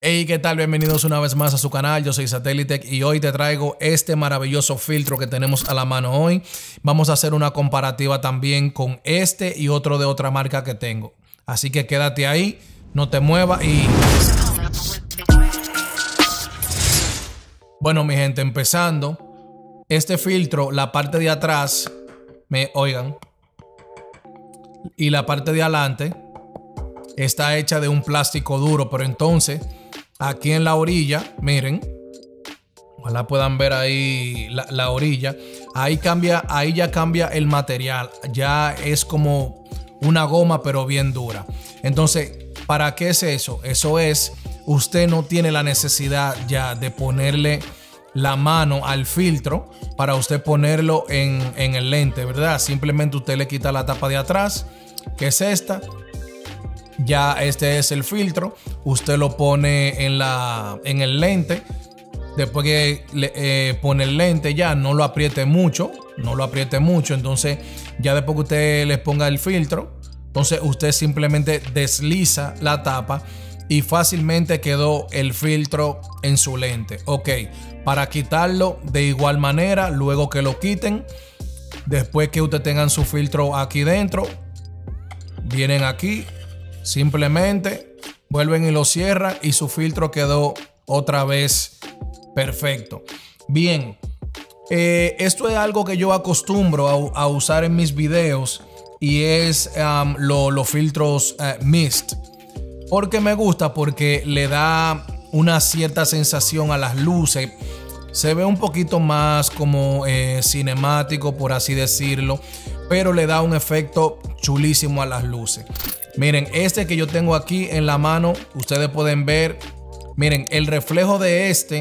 Hey, ¿qué tal? Bienvenidos una vez más a su canal. Yo soy Satellitech y hoy te traigo este maravilloso filtro que tenemos a la mano hoy. Vamos a hacer una comparativa también con este y otro de otra marca que tengo. Así que quédate ahí, no te muevas y... Bueno, mi gente, empezando. Este filtro, la parte de atrás, oigan, y la parte de adelante está hecha de un plástico duro, pero entonces aquí en la orilla, miren, ojalá puedan ver ahí la orilla, ahí ya cambia el material, ya es como una goma pero bien dura. Entonces, ¿para qué es eso? Eso es, usted no tiene la necesidad ya de ponerle la mano al filtro para usted ponerlo en el lente, ¿verdad? Simplemente usted le quita la tapa de atrás, que es esta. Ya este es el filtro. Usted lo pone en el lente. Después que pone el lente, ya no lo apriete mucho. No lo apriete mucho. Entonces, ya después que usted le ponga el filtro, entonces usted simplemente desliza la tapa y fácilmente quedó el filtro en su lente. Ok, para quitarlo de igual manera, luego que lo quiten, después que usted tengan su filtro aquí dentro, vienen aquí, simplemente vuelven y lo cierran y su filtro quedó otra vez perfecto. Bien, esto es algo que yo acostumbro a usar en mis videos y es los filtros mist. Porque me gusta, porque le da una cierta sensación a las luces. Se ve un poquito más como cinemático, por así decirlo, pero le da un efecto chulísimo a las luces. Miren, este que yo tengo aquí en la mano, ustedes pueden ver, miren, el reflejo de este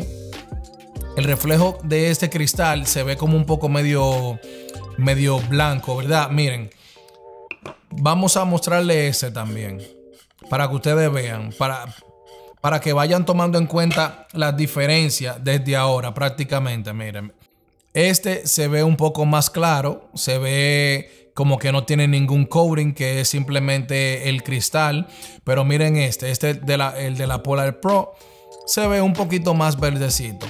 cristal se ve como un poco medio blanco, ¿verdad? Miren, vamos a mostrarle ese también, para que ustedes vean, para que vayan tomando en cuenta las diferencias desde ahora prácticamente. Miren, este se ve un poco más claro, se ve como que no tiene ningún coating, que es simplemente el cristal. Pero miren el de la Polar Pro se ve un poquito más verdecito.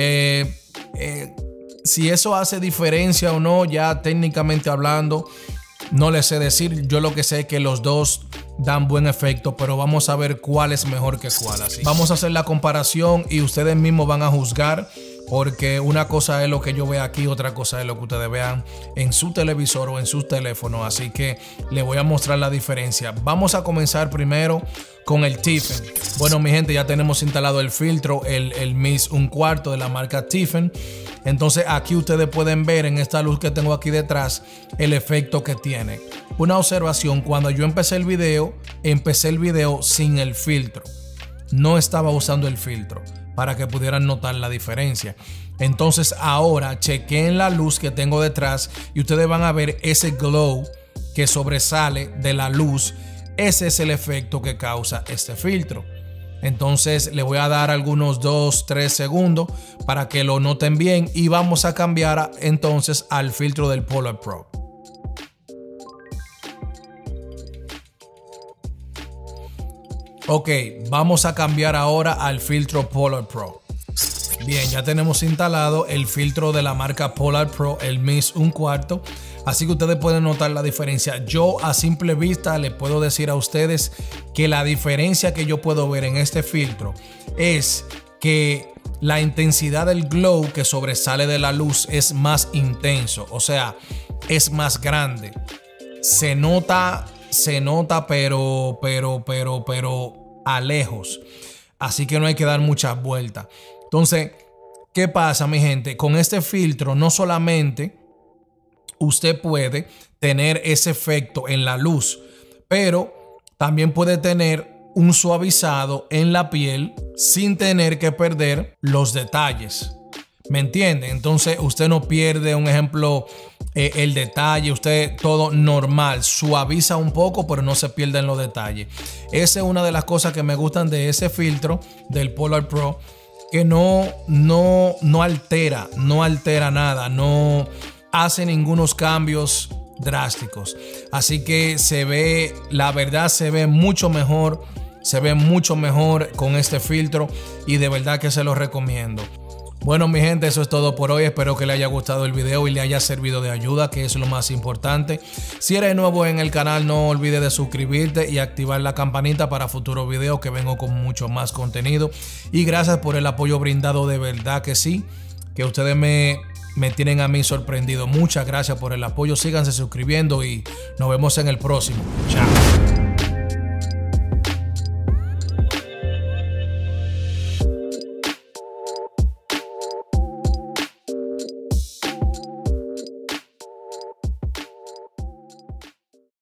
Si eso hace diferencia o no, ya técnicamente hablando, no les sé decir. Yo lo que sé es que los dos dan buen efecto, pero vamos a ver cuál es mejor que cuál. Así vamos a hacer la comparación y ustedes mismos van a juzgar, porque una cosa es lo que yo veo aquí, otra cosa es lo que ustedes vean en su televisor o en sus teléfonos. Así que les voy a mostrar la diferencia. Vamos a comenzar primero con el Tiffen. Bueno, mi gente, ya tenemos instalado el filtro, el Mist 1/4 de la marca Tiffen. Entonces aquí ustedes pueden ver en esta luz que tengo aquí detrás el efecto que tiene. Una observación: cuando yo empecé el video sin el filtro. No estaba usando el filtro, para que pudieran notar la diferencia. Entonces ahora chequen la luz que tengo detrás y ustedes van a ver ese glow que sobresale de la luz. Ese es el efecto que causa este filtro. Entonces le voy a dar algunos 2-3 segundos para que lo noten bien y vamos a cambiar entonces al filtro del Polar Pro. Ok, vamos a cambiar ahora al filtro Polar Pro. Bien, ya tenemos instalado el filtro de la marca Polar Pro, el Mist 1/4. Así que ustedes pueden notar la diferencia. Yo a simple vista les puedo decir a ustedes que la diferencia que yo puedo ver en este filtro es que la intensidad del glow que sobresale de la luz es más intenso. O sea, es más grande. Se nota, pero a lejos. Así que no hay que dar muchas vueltas. Entonces, ¿qué pasa, mi gente? Con este filtro no solamente usted puede tener ese efecto en la luz, pero también puede tener un suavizado en la piel sin tener que perder los detalles. ¿Me entiende? Entonces usted no pierde, un ejemplo, el detalle. Usted todo normal, suaviza un poco, pero no se pierden los detalles. Esa es una de las cosas que me gustan de ese filtro del Polar Pro, que no altera nada, no hace ningunos cambios drásticos. Así que se ve, la verdad se ve mucho mejor Se ve mucho mejor con este filtro y de verdad que se lo recomiendo. Bueno, mi gente, eso es todo por hoy. Espero que le haya gustado el video y le haya servido de ayuda, que es lo más importante. Si eres nuevo en el canal, no olvides de suscribirte y activar la campanita para futuros videos, que vengo con mucho más contenido. Y gracias por el apoyo brindado, de verdad que sí, que ustedes me tienen a mí sorprendido. Muchas gracias por el apoyo. Síganse suscribiendo y nos vemos en el próximo. Chao.